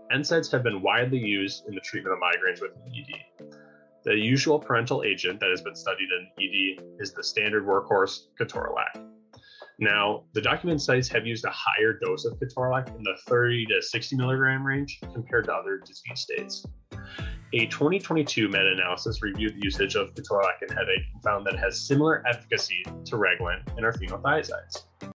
NSAIDs have been widely used in the treatment of migraines with ED. The usual parental agent that has been studied in ED is the standard workhorse ketorolac. Now, the documented studies have used a higher dose of ketorolac in the 30 to 60 milligram range compared to other disease states. A 2022 meta-analysis reviewed the usage of ketorolac in headache and found that it has similar efficacy to Reglan and are phenothiazides.